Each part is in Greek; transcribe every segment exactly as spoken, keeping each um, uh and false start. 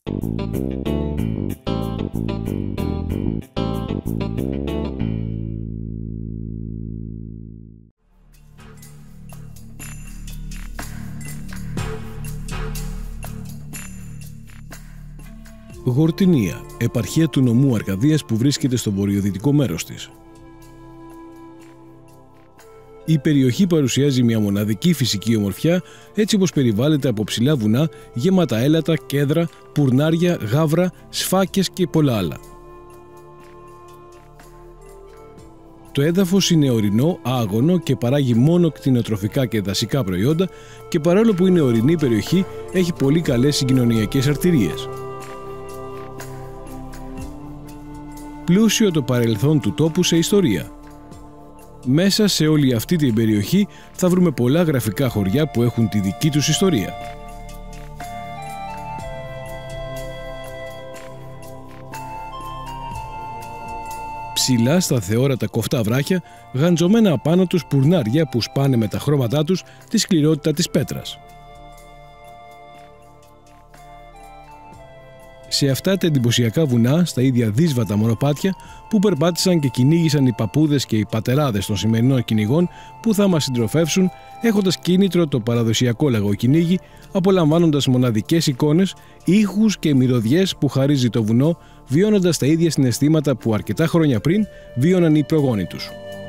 Γορτινία, επαρχία του νομού Αρκαδίας που βρίσκεται στο βορειοδυτικό μέρος της. Η περιοχή παρουσιάζει μια μοναδική φυσική ομορφιά, έτσι όπως περιβάλλεται από ψηλά βουνά γεμάτα έλατα, κέδρα, πουρνάρια, γάβρα, σφάκες και πολλά άλλα. Το έδαφος είναι ορεινό, άγωνο και παράγει μόνο κτηνοτροφικά και δασικά προϊόντα και παρόλο που είναι ορεινή περιοχή, έχει πολύ καλές συγκοινωνιακές αρτηρίες. Πλούσιο το παρελθόν του τόπου σε ιστορία. Μέσα σε όλη αυτή την περιοχή θα βρούμε πολλά γραφικά χωριά που έχουν τη δική τους ιστορία. Ψηλά στα θεόρατα κοφτά βράχια, γαντζωμένα απάνω τους πουρνάρια που σπάνε με τα χρώματά τους τη σκληρότητα της πέτρας. Σε αυτά τα εντυπωσιακά βουνά, στα ίδια δύσβατα μονοπάτια που περπάτησαν και κυνήγησαν οι παππούδες και οι πατεράδες των σημερινών κυνηγών που θα μας συντροφεύσουν, έχοντας κίνητρο το παραδοσιακό λαγοκυνήγι, απολαμβάνοντας μοναδικές εικόνες, ήχους και μυρωδιές που χαρίζει το βουνό, βιώνοντας τα ίδια συναισθήματα που αρκετά χρόνια πριν βίωναν οι προγόνοι τους.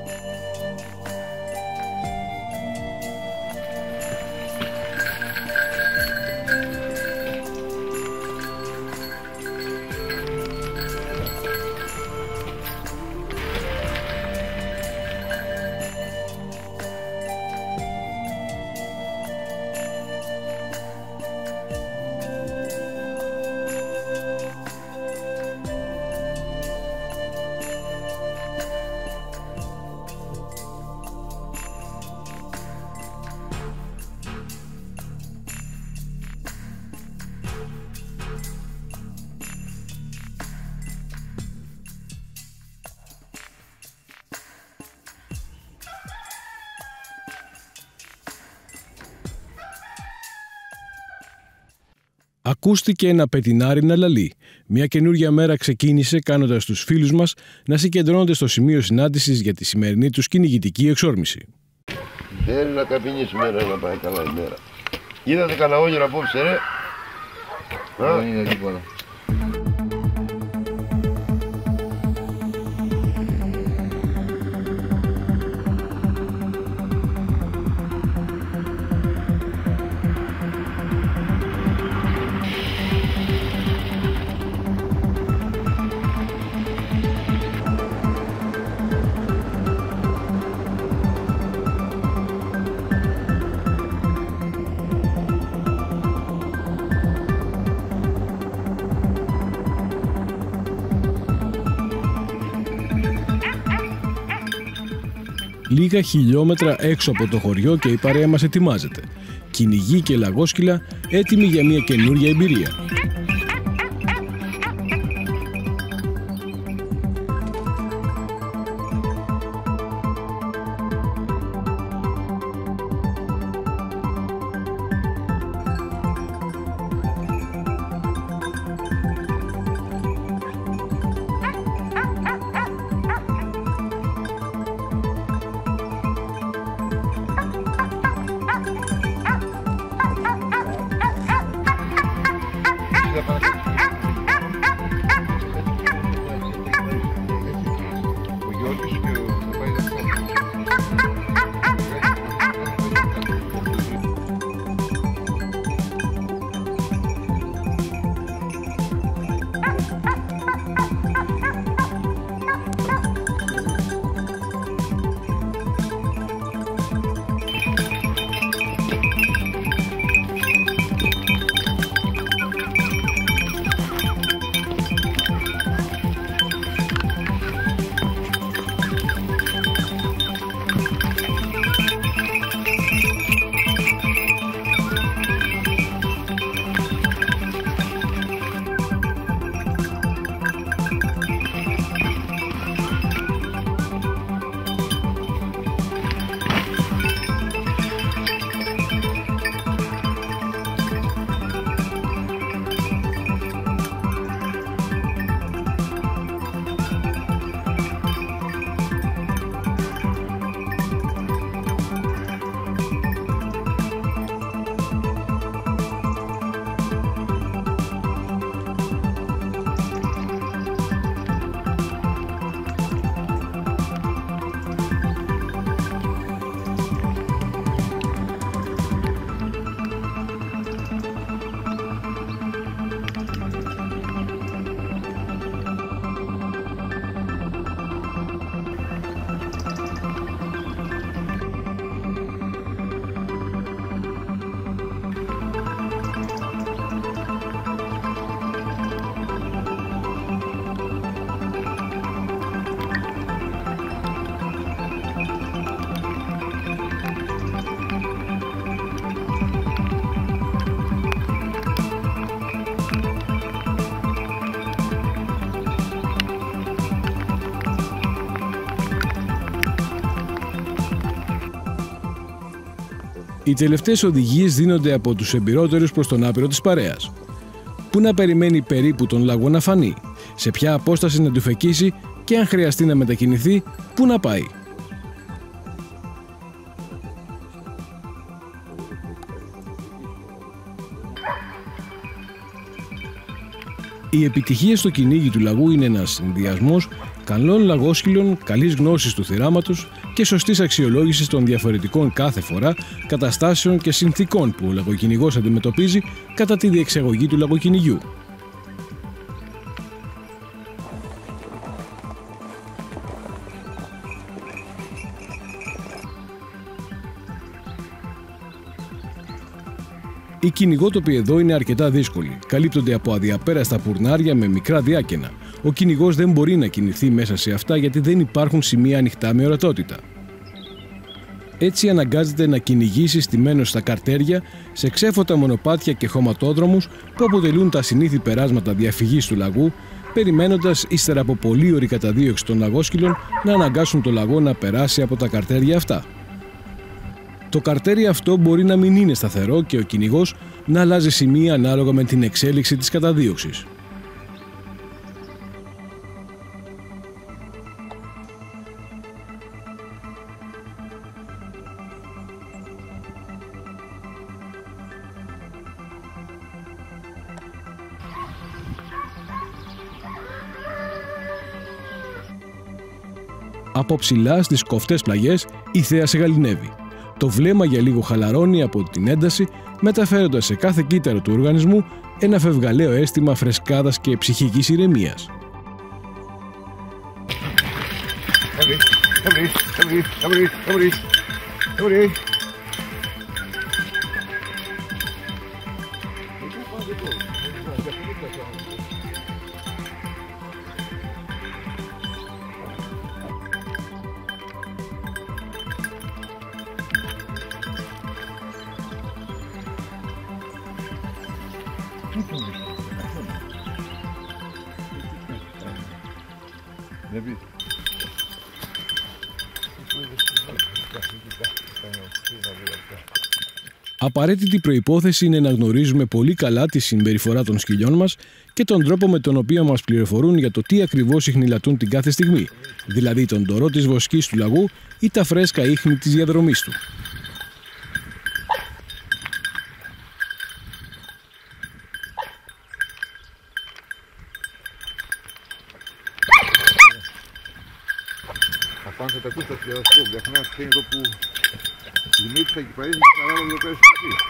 Ακούστηκε ένα πετινάρι να λαλεί. Μια καινούρια μέρα ξεκίνησε κάνοντας τους φίλους μας να συγκεντρώνονται στο σημείο συνάντησης για τη σημερινή τους κυνηγητική εξόρμηση. Θέλει να καπινίσουμε ρε, να πάει καλά η μέρα. Είδατε κανένα όνειρο απόψε ρε? Δεν είδα τίποτα. Λίγα χιλιόμετρα έξω από το χωριό και η παρέα μας ετοιμάζεται. Κυνηγοί και λαγόσκυλα έτοιμοι για μια καινούρια εμπειρία. Οι τελευταίες οδηγίες δίνονται από τους εμπειρότερους προς τον άπειρο της παρέας. Πού να περιμένει περίπου τον λαγό να φανεί, σε ποια απόσταση να του φεκίσει και αν χρειαστεί να μετακινηθεί, πού να πάει. Η επιτυχία στο κυνήγι του λαγού είναι ένας συνδυασμός καλών λαγόσκυλων, καλής γνώσης του θυράματος και σωστής αξιολόγησης των διαφορετικών κάθε φορά καταστάσεων και συνθήκων που ο λαγοκυνηγός αντιμετωπίζει κατά τη διεξαγωγή του λαγοκυνηγιού. Οι κυνηγότοποι εδώ είναι αρκετά δύσκολοι. Καλύπτονται από αδιαπέραστα πουρνάρια με μικρά διάκαινα. Ο κυνηγός δεν μπορεί να κινηθεί μέσα σε αυτά γιατί δεν υπάρχουν σημεία ανοιχτά με ορατότητα. Έτσι αναγκάζεται να κυνηγήσει στημένος στα καρτέρια, σε ξέφωτα μονοπάτια και χωματόδρομους που αποτελούν τα συνήθη περάσματα διαφυγής του λαγού, περιμένοντας ύστερα από πολλή ώρη καταδίωξη των λαγόσκυλων να αναγκάσουν το λαγό να περάσει από τα καρτέρια αυτά. Το καρτέρι αυτό μπορεί να μην είναι σταθερό και ο κυνηγός να αλλάζει σημεία ανάλογα με την εξέλιξη της καταδίωξης. Από ψηλά στις κοφτές πλαγιές η θέα σε γαληνεύει. Το βλέμμα για λίγο χαλαρώνει από την ένταση, μεταφέροντας σε κάθε κύτταρο του οργανισμού ένα φευγαλαίο αίσθημα φρεσκάδας και ψυχικής ηρεμίας. Απαραίτητη προϋπόθεση είναι να γνωρίζουμε πολύ καλά τη συμπεριφορά των σκυλιών μας και τον τρόπο με τον οποίο μας πληροφορούν για το τι ακριβώς ιχνηλατούν την κάθε στιγμή, δηλαδή τον ντορό της βοσκής του λαγού ή τα φρέσκα ίχνη της διαδρομής του. Απάνω θα τα ακούς τα τηλεσκόπ, διαφωνά ξένοι εδώ που δημήτρησα και παρέχει και παράλληλα εδώ πέρα στην αρχή.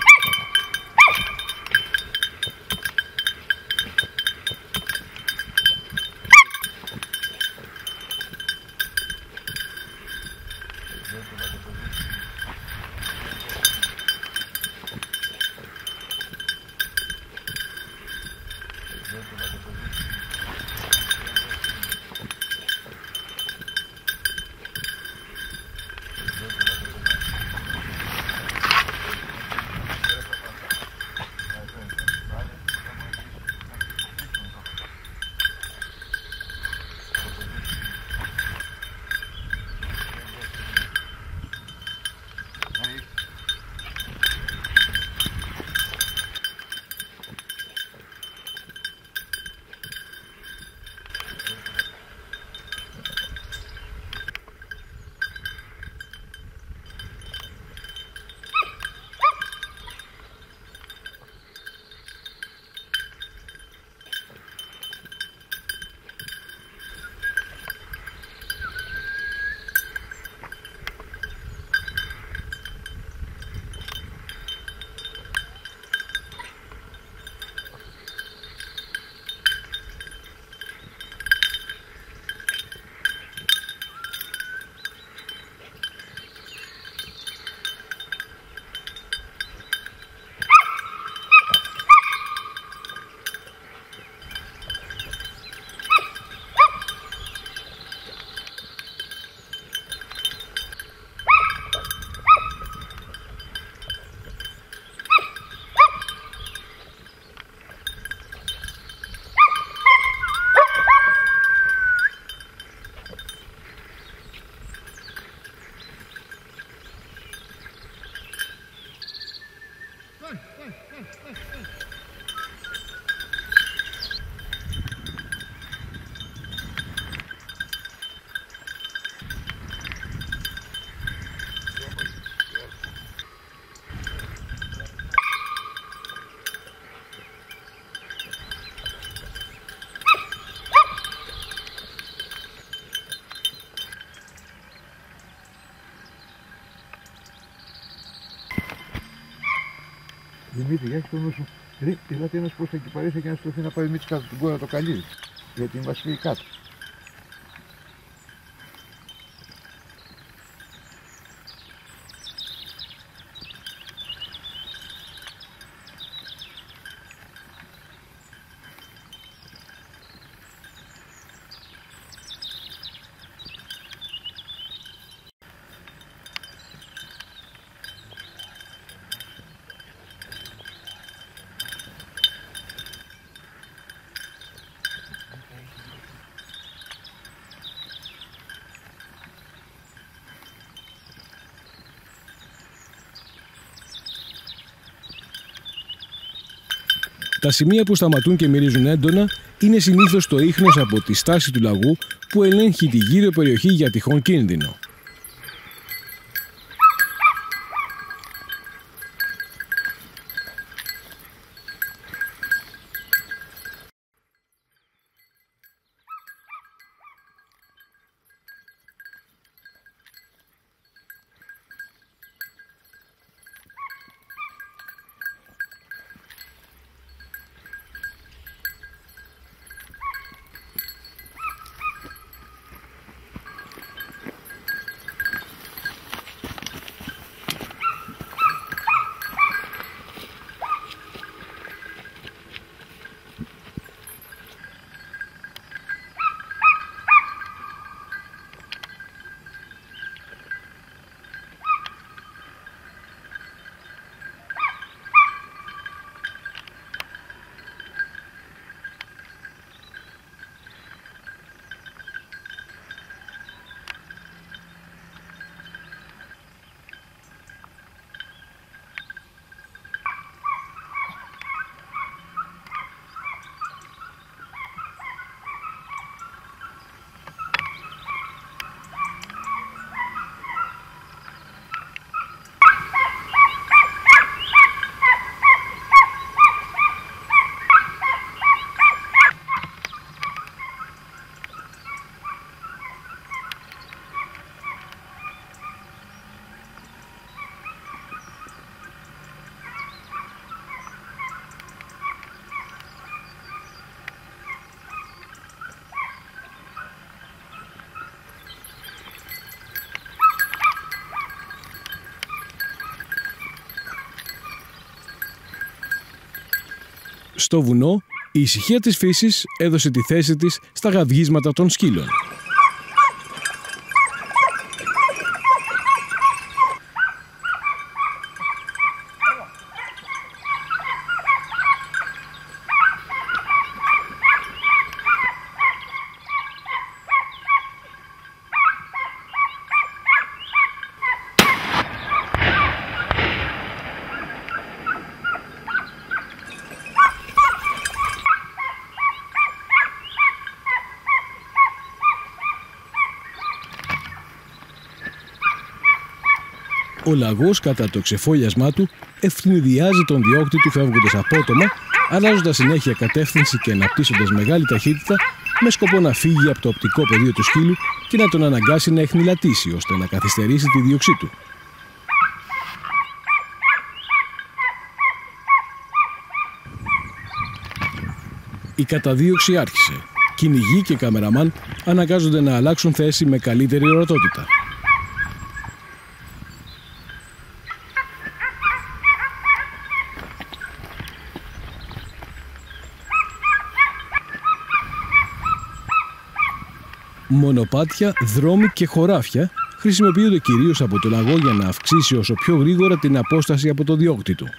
Δημήτρη, για έχει το νου σου. Ρε, ελάτε ένας προς τα εκεί παρέσαι και να στρωθεί να πάει Δημήτρη κάτω την κόρα το καλύβι. Γιατί μας φύγει κάτω. Τα σημεία που σταματούν και μυρίζουν έντονα είναι συνήθως το ίχνος από τη στάση του λαγού που ελέγχει τη γύρω περιοχή για τυχόν κίνδυνο. Στο βουνό, η ησυχία της φύσης έδωσε τη θέση της στα γαυγίσματα των σκύλων. Ο λαγός, κατά το ξεφόλιασμά του, ευνηδιάζει τον διώκτη του φεύγοντας απότομα, αλλάζοντας συνέχεια κατεύθυνση και αναπτύσσοντας μεγάλη ταχύτητα, με σκοπό να φύγει από το οπτικό πεδίο του σκύλου και να τον αναγκάσει να εχνηλατήσει, ώστε να καθυστερήσει τη δίωξή του. Η καταδίωξη άρχισε. Κυνηγοί και καμεραμάν αναγκάζονται να αλλάξουν θέση με καλύτερη ορατότητα. Μονοπάτια, δρόμοι και χωράφια χρησιμοποιούνται κυρίως από το λαγό για να αυξήσει όσο πιο γρήγορα την απόσταση από το διώκτη του.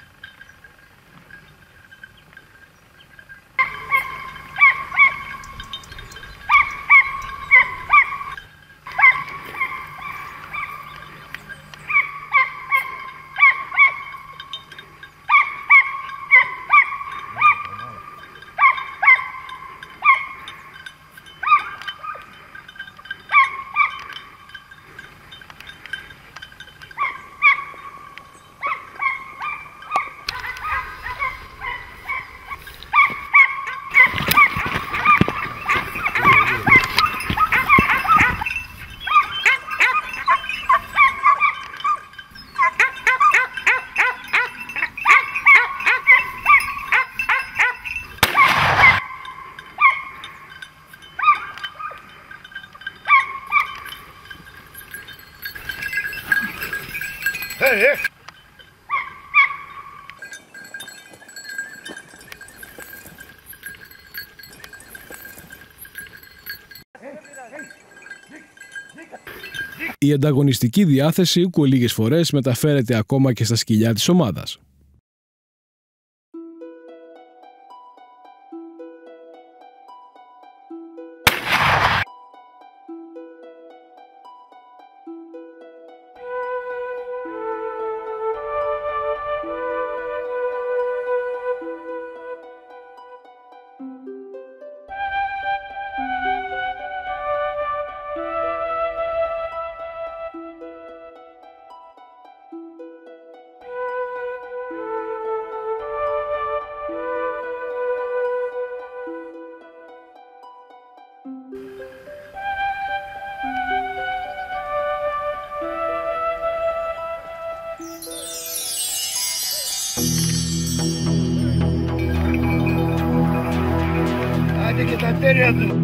Η ανταγωνιστική διάθεση ούκο λίγες φορές μεταφέρεται ακόμα και στα σκυλιά της ομάδας. Άντε και τα τέρια του.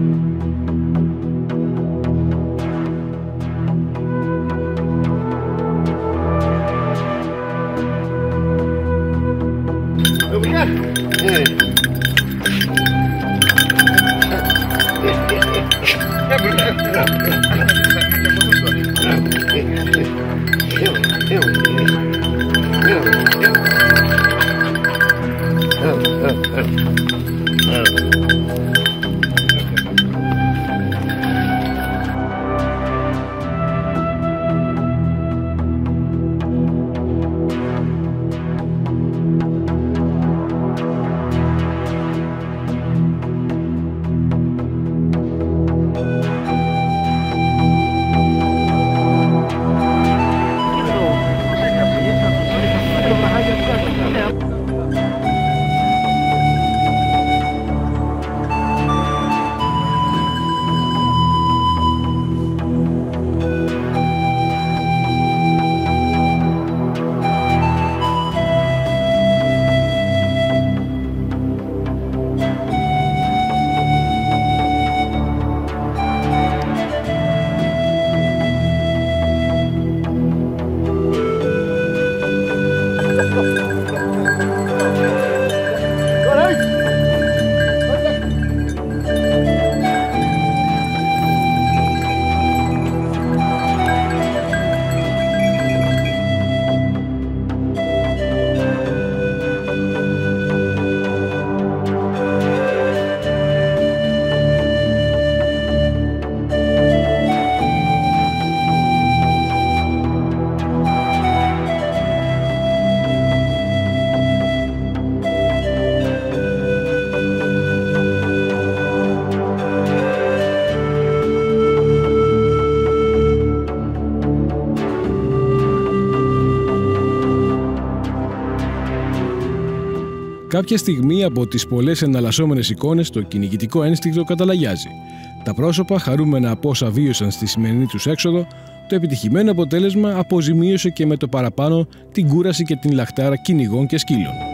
Κάποια στιγμή από τις πολλές εναλλασσόμενες εικόνες το κυνηγητικό ένστικτο καταλαγιάζει. Τα πρόσωπα, χαρούμενα από όσα βίωσαν στη σημερινή τους έξοδο, το επιτυχημένο αποτέλεσμα αποζημίωσε και με το παραπάνω την κούραση και την λαχτάρα κυνηγών και σκύλων.